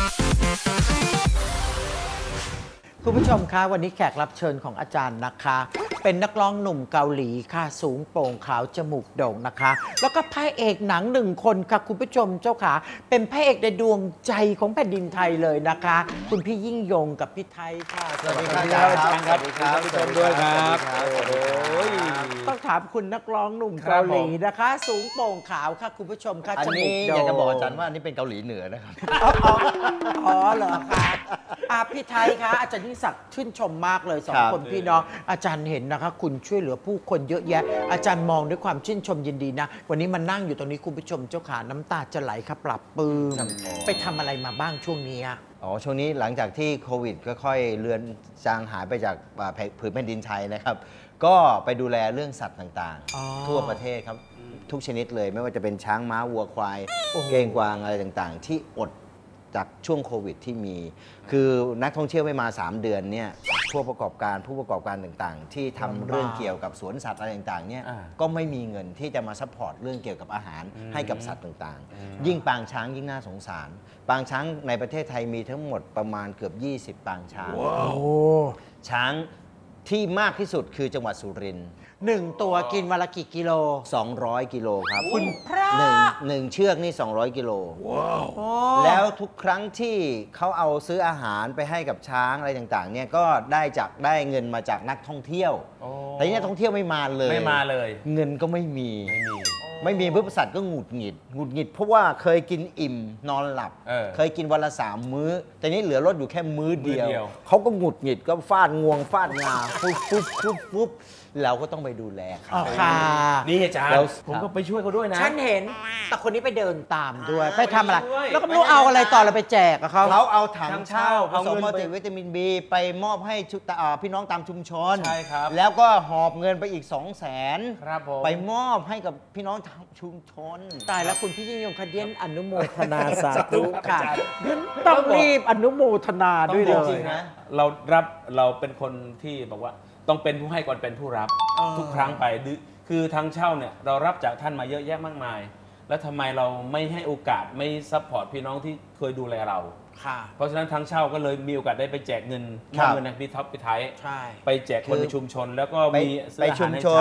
คุณผู้ชมคะวันนี้แขกรับเชิญของอาจารย์นะคะเป็นนักร้องหนุ่มเกาหลีค่ะสูงโปร่งขาวจมูกโด่งนะคะแล้วก็พระเอกหนัง1 คนค่ะคุณผู้ชมเจ้าขาเป็นพระเอกในดวงใจของแผ่นดินไทยเลยนะคะคุณพี่ยิ่งยงกับพี่ไทยค่ะสวัสดีครับอาจารย์ครับสวัสดีครับผู้ชมด้วยครับต้องถามคุณนักร้องหนุ่มเกาหลีนะคะ สูงโปร่งขาวค่ะคุณผู้ชมค่ะอันนี้อยากจะบอกอาจารย์ว่าอันนี้เป็นเกาหลีเหนือนะครับอ๋อเหรอคะพี่ไทยคะอาจารย์ยิ่งศักดิ์ชื่นชมมากเลย2 คนพี่น้องอาจารย์เห็นนะคะคุณช่วยเหลือผู้คนเยอะแยะอาจารย์มองด้วยความชื่นชมยินดีนะวันนี้มานั่งอยู่ตรงนี้คุณผู้ชมเจ้าขาน้ำตาจะไหลครับปรับปลื้มไปทำอะไรมาบ้างช่วงนี้ช่วงนี้หลังจากที่โควิดค่อยๆเลือนจางหายไปจากผืนแผ่นดินไทยนะครับก็ไปดูแลเรื่องสัตว์ต่างๆทั่วประเทศครับทุกชนิดเลยไม่ว่าจะเป็นช้างม้าวัวควายเก้งกวางอะไรต่างๆที่อดจากช่วงโควิดที่มีคือนักท่องเที่ยวไม่มา3 เดือนเนี่ยผู้ประกอบการต่างๆที่ทำเรื่องเกี่ยวกับสวนสัตว์อะไรต่างๆเนี่ยก็ไม่มีเงินที่จะมาซัพพอร์ตเรื่องเกี่ยวกับอาหารให้กับสัตว์ต่างๆยิ่งปางช้างยิ่งน่าสงสารปางช้างในประเทศไทยมีทั้งหมดประมาณเกือบ20ปางช้างช้างที่มากที่สุดคือจังหวัดสุรินทร์ 1 ตัวกินวันละกี่กิโล 200 กิโลครับคุณพระหนึ่งเชือกนี่200 กิโลแล้วทุกครั้งที่เขาเอาซื้ออาหารไปให้กับช้างอะไรต่างๆเนี่ยก็ได้เงินมาจากนักท่องเที่ยวแต่นี่นักท่องเที่ยวไม่มาเลยเงินก็ไม่มีปุ๊บสัตว์ก็หงุดหงิดเพราะว่าเคยกินอิ่มนอนหลับเคยกินวันละ3 มื้อแต่นี้เหลือรถอยู่แค่มื้อเดียวเขาก็หงุดหงิดก็ฟาดงวงฟาดงาฟุบเราก็ต้องไปดูแลเขาค่ะนี่อาจารย์ผมก็ไปช่วยเขาด้วยนะฉันเห็นแต่คนนี้ไปเดินตามด้วยไปทำอะไรแล้วก็ไม่รู้เอาอะไรต่อเราไปแจกกับเขาเอาถังเช่าผสมมัลติวิตามิน B ไปมอบให้พี่น้องตามชุมชนใช่ครับแล้วก็หอบเงินไปอีก200,000 ครับผมไปมอบให้กับพี่น้องชุมชนตายแล้วคุณพี่ยิ่งยงคเดียนอนุโมทนาสาธุค่ะต้องรีบอนุโมทนาด้วยเลยนะเราเป็นคนที่บอกว่าต้องเป็นผู้ให้ก่อนเป็นผู้รับทุกครั้งไปคือทางเช่าเนี่ยเรารับจากท่านมาเยอะแยะมากมายแล้วทำไมเราไม่ให้โอกาสไม่ซัพพอร์ตพี่น้องที่เคยดูแลเราเพราะฉะนั้นทางเช่าก็เลยมีโอกาสได้ไปแจกเงินในพี่ท็อปพี่ไทยไปแจกคนในชุมชนแล้วก็มีไปชุมชน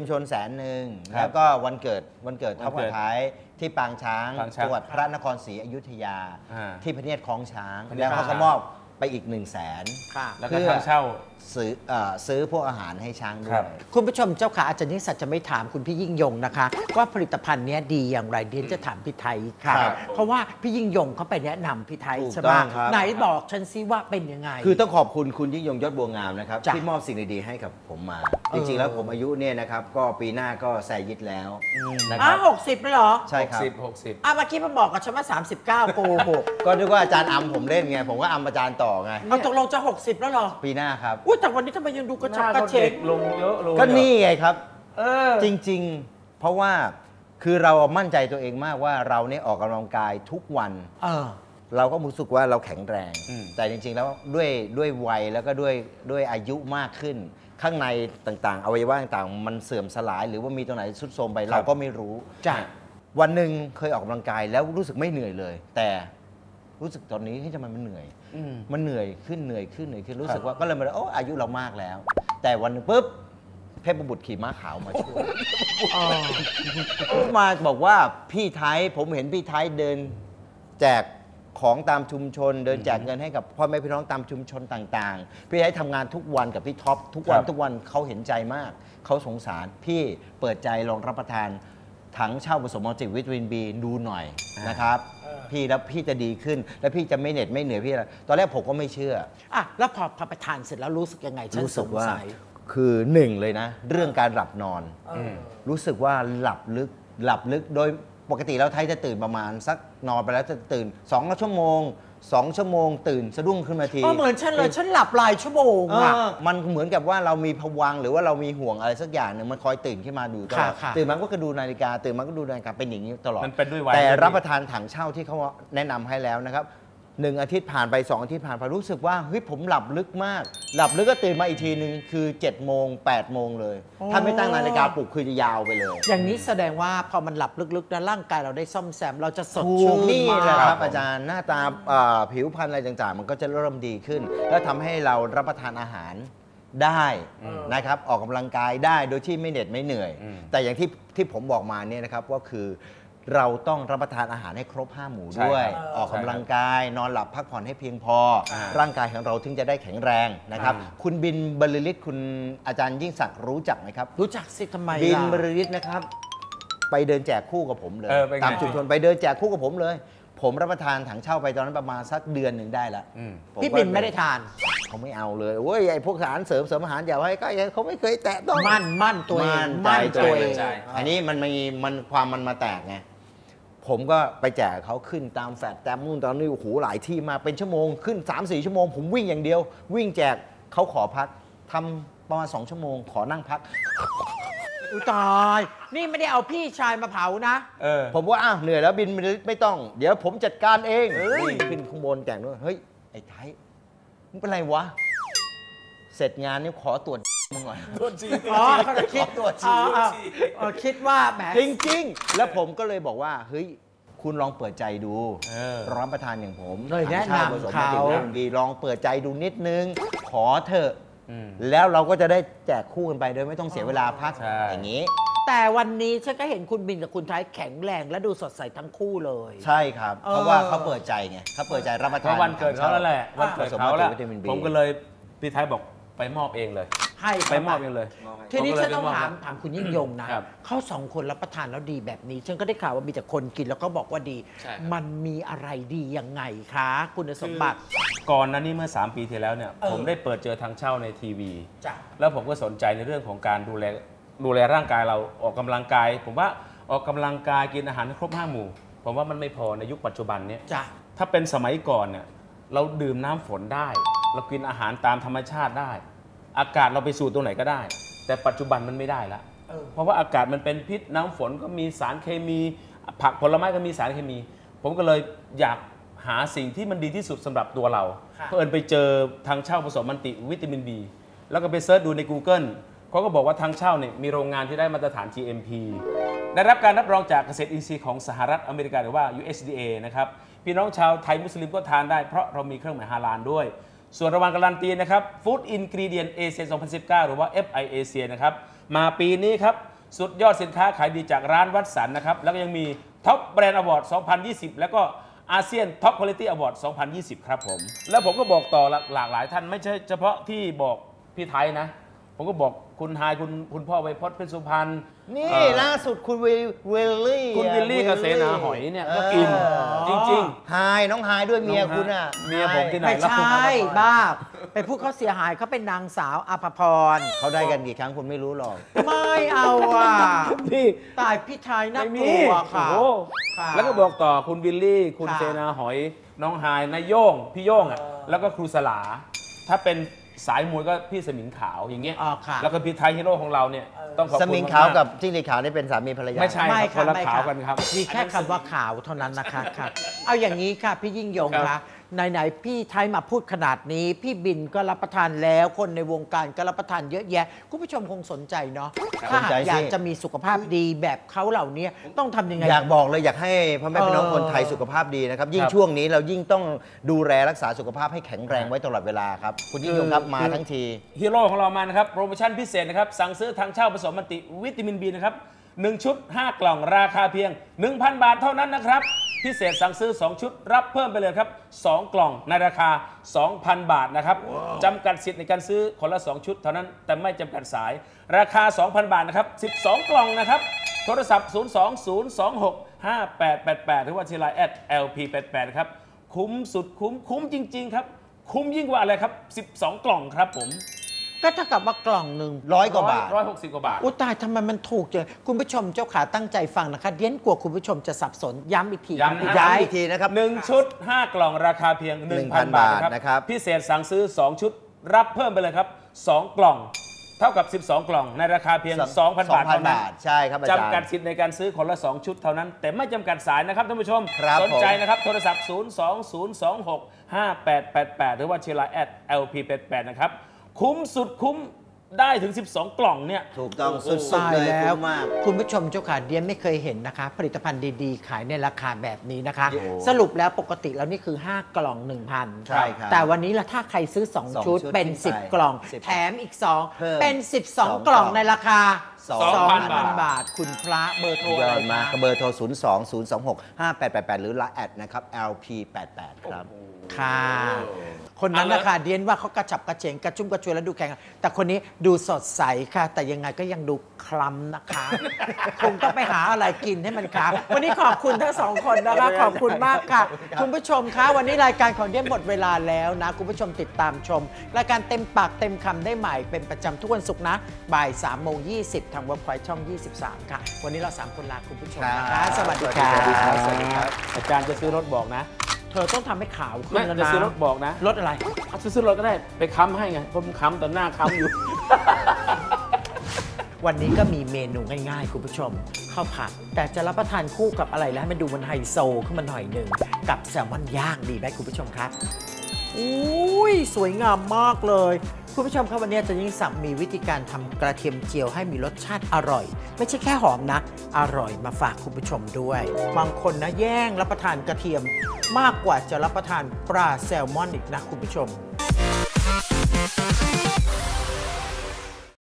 100,000แล้วก็วันเกิดท็อปพี่ไทยที่ปางช้างจังหวัดพระนครศรีอยุธยาที่พระเนียดคลองช้างแล้วเขาก็มอบไปอีก100,000 แล้วก็ทางเช่าซื้อพวกอาหารให้ช้างด้วยคุณผู้ชมเจ้าขาอาจารย์นิสัตจะไม่ถามคุณพี่ยิ่งยงนะคะว่าผลิตภัณฑ์นี้ดีอย่างไรเดียนจะถามพี่ไทยค่ะเพราะว่าพี่ยิ่งยงเขาไปแนะนำพี่ไทยใช่ไหมไหนบอกฉันซิว่าเป็นยังไงคือต้องขอบคุณคุณยิ่งยงยอดบัวงามนะครับที่มอบสิ่งดีๆให้กับผมมาจริงๆแล้วผมอายุเนี่ยนะครับก็ปีหน้าก็แซยิดแล้วนะครับ60เลยเหรอใช่ครับ 60 เมื่อกี้มาบอกกับฉันว่า39โกหกก็นึกว่าอาจารย์อัมผมเล่นไงผมก็อัมอาจารย์ต่อไงเอาตกลงจะ60แล้วเหรอปีหน้าครับแต่วันนี้ทำไมยังดูกระฉับกระเฉงลงเยอะลงก็นี่ไงครับจริงๆเพราะว่าคือเรามั่นใจตัวเองมากว่าเราเนี่ยออกกำลังกายทุกวันเราก็รู้สึกว่าเราแข็งแรงแต่จริงๆแล้วด้วยวัยแล้วก็ด้วยอายุมากขึ้นข้างในต่างๆอวัยวะต่างๆมันเสื่อมสลายหรือว่ามีตรงไหนทรุดโทรมไปเราก็ไม่รู้วันหนึ่งเคยออกกำลังกายแล้วรู้สึกไม่เหนื่อยเลยแต่รู้สึกตอนนี้ให้ทำไมมันเหนื่อยขึ้นรู้สึกว่าก็เลยมาอายุเรามากแล้วแต่วันนึงปุ๊บเทพบุตรขี่ม้าขาวมาช่วยมาบอกว่าพี่ไทยผมเห็นพี่ไทยเดินแจกของตามชุมชนเดินแจกเงินให้กับพ่อแม่พี่น้องตามชุมชนต่างๆพี่ไทยทำงานทุกวันกับพี่ท็อปทุกวันเขาเห็นใจมากเขาสงสารพี่เปิดใจลองรับประทานถังเช่าผสมมัลติวิตามิน B ดูหน่อยนะครับพี่แล้วพี่จะดีขึ้นแล้วพี่จะไม่เหน็ดไม่เหนื่อยพี่อะไรตอนแรกผมก็ไม่เชื่อแล้วพอไปทานเสร็จแล้วรู้สึกยังไงฉันสงสัยคือ1เลยนะเรื่องการหลับนอนรู้สึกว่าหลับลึกโดยปกติแล้วไทยจะตื่นประมาณสักนอนไปแล้วจะตื่น2 ชั่วโมงตื่นสะดุ้งขึ้นมาทีเหมือนฉันเลยฉันหลับหลายชั่วโมงมันเหมือนกับว่าเรามีภวังค์หรือว่าเรามีห่วงอะไรสักอย่างหนึ่งมันคอยตื่นขึ้นมาดูตลอดตื่นมาก็ดูนาฬิกาตื่นมาก็ดูนาฬิกาเป็นอย่างนี้ตลอดมันเป็นด้วยวัยแต่รับประทานถังเช่าที่เขาแนะนำให้แล้วนะครับ 1 อาทิตย์ผ่านไป 2 อาทิตย์ผ่านไปรู้สึกว่าเฮ้ยผมหลับลึกมาก หลับลึกก็ตื่นมาอีกทีนึงคือ7 โมง 8 โมงเลย ถ้าไม่ตั้งนาฬิกาปลุกคือจะยาวไปเลยอย่างนี้แสดงว่าพอมันหลับลึกๆนะร่างกายเราได้ซ่อมแซมเราจะสดถูชื่กนนี่มากแหละครับอาจารย์หน้าตาผิวพรรณอะไรต่างๆ มันก็จะเริ่มดีขึ้น แล้วทำให้เรารับประทานอาหารได้นะครับออกกำลังกายได้โดยที่ไม่เหน็ดไม่เหนื่อย แต่อย่างที่ผมบอกมาเนี่ยนะครับก็คือเราต้องรับประทานอาหารให้ครบ 5 หมู่ด้วยใช่ครับออกกำลังกายนอนหลับพักผ่อนให้เพียงพอ ร่างกายของเราถึงจะได้แข็งแรงนะครับคุณบินบรรลือฤทธิ์คุณอาจารย์ยิ่งศักดิ์รู้จักไหมครับรู้จักสิทำไมบินล่ะบรรลือฤทธิ์นะครับไปเดินแจกคู่กับผมเลยเป็นไงตามชุมชนไปเดินแจกคู่กับผมเลย ผมรับประทานถังเช่าไปตอนนั้นประมาณสักเดือนหนึ่งได้ละผมพี่บินไม่ได้ทานเขาไม่เอาเลยเว้ยไอ้พวกอาหารเสริมอาหารอย่าไว้ใกล้เขาไม่เคยแตะต้องมั่นตัวเองมั่นใจตัวเองใจอันนี้มันความมันมาแตกไงผมก็ไปแจกเขาขึ้นตามแฟลตตามนู่นตอนนี้โอ้โหหลายที่มาเป็นชั่วโมงขึ้น 3-4 ชั่วโมงผมวิ่งอย่างเดียว วิ่งแจกเขาขอพักทำประมาณ2 ชั่วโมงขอนั่งพักอุยตาย นี่ไม่ได้เอาพี่ชายมาเผานะผมว่าอ้าวเหนื่อยแล้วบินไม่ต้อง เดี๋ยวผมจัดการเองขึ้นข้างบนแจกด้วยเฮ้ยไอ้ไทยมึงเป็นไรวะเสร็จงานนี้ขอตรวจมึงหน่อยอ๋อเขาจะคิดตัวจริงคิดว่าแหมจริงๆ แล้วผมก็เลยบอกว่าเฮ้ยคุณลองเปิดใจดูรับประทานอย่างผมเลยแนะนำผสมเขามาเป็นดีลองเปิดใจดูนิดนึง ขอเถอะแล้วเราก็จะได้แจกคู่กันไปโดยไม่ต้องเสียเวลาพักใช่อย่างนี้แต่วันนี้ฉันก็เห็นคุณบินกับคุณไทยแข็งแรงและดูสดใสทั้งคู่เลยใช่ครับ เพราะว่าเขาเปิดใจไงเขาเปิดใจรับประเพทานราะวันเกิดเขาแล้วแหละวันเกิดเขาแล้วผสมวิตามิน B ผมก็เลยพี่ไทยบอกไปมอบเองเลยให้ไปมอบเองเลยทีนี้ผมก็ฉันเลยต้องไปมอบถามคุณยิ่งยงนะครับ เขาสองคนรับประทานแล้วดีแบบนี้ ฉันก็ได้ข่าวว่ามีแต่คนกินแล้วก็บอกว่าดีใช่ครับมันมีอะไรดียังไงคะคุณสมบัติก่อนหนั้นนี่เมื่อ 3 ปีที่แล้วเนี่ยผมได้เปิดเจอทางเช่าในทีวีจ้ะแล้วผมก็สนใจในเรื่องของการดูแลร่างกายเราออกกำลังกาย ผมว่าออกกำลังกายกินอาหารให้ครบ 5 หมู่ ผมว่ามันไม่พอในยุคปัจจุบันเนี่ยจ้ะถ้าเป็นสมัยก่อนเนี่ยเราดื่มน้ำฝนได้ เรากินอาหารตามธรรมชาติได้ อากาศเราไปสูดตรงไหนก็ได้ แต่ปัจจุบันมันไม่ได้ละเพราะว่าอากาศมันเป็นพิษน้ำฝนก็มีสารเคมี ผักผลไม้ก็มีสารเคมี ผมก็เลยอยากหาสิ่งที่มันดีที่สุดสำหรับตัวเราเพื่อนไปเจอทางเช่าผสมมันติวิตามิน B แล้วก็ไปเซิร์ชดูใน Google เขาก็บอกว่าทางเช่าเนี่ยมีโรงงานที่ได้มาตรฐาน GMP ได้รับการรับรองจากเกษตรอินทรีย์ของสหรัฐอเมริกาหรือว่า USDA นะครับพี่น้องชาวไทยมุสลิมก็ทานได้เพราะเรามีเครื่องหมายฮาลาลด้วย ส่วนรางวัลการันตีนะครับ Food Ingredient Asia 2019 หรือว่า FI Asia นะครับมาปีนี้ครับสุดยอดสินค้าขายดีจากร้านวัดสันนะครับแล้วก็ยังมี Top Brand Award 2020 แล้วก็อาเซียน Top Quality Award 2020 ครับผมแล้วผมก็บอกต่อหลากหลายท่านไม่ใช่เฉพาะที่บอกพี่ไทยนะผมก็บอกคุณไฮายคุณพ่อไวพจน์เพชรสุพรรณนี่ล่าสุดคุณวิลลี่คุณวิลลี่กับเสนาหอยเนี่ยก็กินจริงไฮน้องไฮด้วยเมียคุณอ่ะเมียผมที่ไหนไม่แล้วใช่บ้าไปพูดเขาเสียหายเขาเป็นนางสาวอภพรเขาได้กันกี่ครั้งคุณไม่รู้หรอกไม่เอาอ่ะพี่ตายพี่ไทยน่าไม่กมีลัวค่ะโอ้ค่ะแล้วก็บอกต่อคุณวิลลี่ คุณค่ะเซนาหอย น้องไฮายนายโย่งพี่โย่งอ่ะแล้วก็ครูสลา ถ้าเป็นสายมวยก็พี่สมิงขาวอย่างเงี้ยอ๋อค่ะแล้วก็พี่ไทยฮีโร่ของเราเนี่ยต้องขอบสคุณมิงขาวมๆกับจิ้งหรีดขาวนี่เป็นสามีภรรยาไม่ใช่ไม่ครับคนละไม่ขาวกันครับมีแค่คำว่าขาวเท่านั้นนะคะค่ะเอาอย่างนี้ค่ะพี่ยิ่งยงครัคะบไหนๆพี่ไทยมาพูดขนาดนี้ พี่บินก็รับประทานแล้วคนในวงการก็รับประทานเยอะแยะคุณผู้ชมคงสนใจเนาะถ้าหากอยากจะมีสุขภาพดีแบบเขาเหล่านี้ต้องทำยังไงอยากบอกเลยอยากให้พ่อแม่พี่น้องคนไทยสุขภาพดีนะครับ ยิ่งช่วงนี้เรายิ่งต้องดูแลรักษาสุขภาพให้แข็งแรงไว้ตลอดเวลาครับ คุณยิ่งยงครับมาทั้งทีฮีโร่ของเรามานะครับ โปรโมชั่นพิเศษนะครับ สั่งซื้อทางเช่าผสมมันติวิตามิน B นะครับ 1 ชุด 5 กล่องราคาเพียง 1,000 บาทเท่านั้นนะครับ พิเศษสั่งซื้อ 2 ชุดรับเพิ่มไปเลยครับ 2 กล่องในราคา 2,000 บาทนะครับจำกัดสิทธิ์ในการซื้อคนละ 2 ชุดเท่านั้นแต่ไม่จำกัดสาย ราคา 2,000 บาทนะครับ 12 กล่องนะครับ โทรศัพท์ 020265888 หรือว่าที่ไลน์ @lp88 ครับคุ้มสุดคุ้มจริง ๆ ครับ คุ้มยิ่งกว่าอะไรครับ 12 กล่องครับผมก็เท่ากับว่ากล่องหนึ่ง 100 กว่าบาท 160 กว่าบาทอุยตายทำไมมันถูกจังคุณผู้ชมเจ้าขาตั้งใจฟังนะคะเดียนกลัวคุณผู้ชมจะสับสนย้ำอีกทีย้ำนะคุณย้ำยายอีกทีนะครับ 1 ชุด 5 กล่องราคาเพียง 1,000 บาทนะนะคครัรับ บพิเศษสั่งซื้อ 2 ชุดรับเพิ่มไปเลยครับ 2 กล่องเท่ากับ 12 กล่องในราคาเพียง 2,000 บาทเท่านั้นใช่ครับอาจารย์จำกัดสิทธิ์ในการซื้อคนละ 2 ชุดเท่านั้น แต่ไม่จำกัดสายนะครับท่านผู้ชมครับสนใจนะครับโทรศัพท์ 020265888 หรือว่าเชียร์ไลน์ @lp88 นะครับคุ้มสุดคุ้มได้ถึง 12 กล่องเนี่ยถูกต้องโโหสุดตายเลยแล้วคุ้มมากคุณผู้ชมเจ้าขาเดียนไม่เคยเห็นนะคะ ผลิตภัณฑ์ดีๆ ขายในราคาแบบนี้นะคะโอ้สรุปแล้วปกติแล้วนี่คือ 5 กล่อง 1,000 ใช่ครับแต่วันนี้ละถ้าใครซื้อ 2 ชุดชุดเป็นขึ้นไป 10 กล่อง 10 แถมอีกเพิ่ม 2 เป็นสอง 12 กล่องในราคา 2,000 2,000 บาท คุณพระเบอร์โทรยอะอไรดมากคะเบอร์โทร 020265888 หรือ Line แอดนะครับ LP88 ครับค่ะ คนนั้นนะคะเดียนว่าเขากระฉับกระเฉงกระชุ่มกระชวยแล้วดูแข็งแต่คนนี้ดูสดใสค่ะ แต่ยังไงก็ยังดูคล้ำนะคะ คงต้องไปหาอะไรกินให้มันค่ะวันนี้ขอบคุณทั้งสองคนนะคะขอบคุณมากค่ะ คุณผู้ชมคะวันนี้รายการของเดียนหมดเวลาแล้วนะ คุณผู้ชมติดตามชม รายการเต็มปากเต็มคำได้ใหม่เป็นประจำทุกวันศุกร์นะบ่าย3:20ทางเว็บไซต์ช่อง 23 ค่ะ วันนี้เรา3คนลาคุณผู้ชมนะคะ สวัสดีค่ะสวัสดีครับสวัสดีครับอาจารย์จะซื้อรถบอกนะเธอต้องทำให้ขาวขึ้นไม่แล้วจะนะซื้อรถบอกนะรถอะไรเอาซื้อรถก็ได้ไปค้ำให้ไงผมค้ำแต่หน้าค้ำอยู่วันนี้ก็มีเมนูง่ายๆ คุณผู้ชมข้าวผัดแต่จะรับประทานคู่กับอะไรแล้วให้มันดูมันไฮโซขึ้นมาหน่อยหนึ่งกับแซลมอนย่างดีไหมคุณผู้ชมครับอุ้ยสวยงามมากเลยคุณผู้ชมครับวันนี้อาจารย์ยิ่งศักดิ์มีวิธีการทำกระเทียมเจียวให้มีรสชาติอร่อย ไม่ใช่แค่หอมนะ อร่อยมาฝากคุณผู้ชมด้วย บางคนนะแย่งรับประทานกระเทียมมากกว่าจะรับประทานปลาแซลมอนอีกนะคุณผู้ชม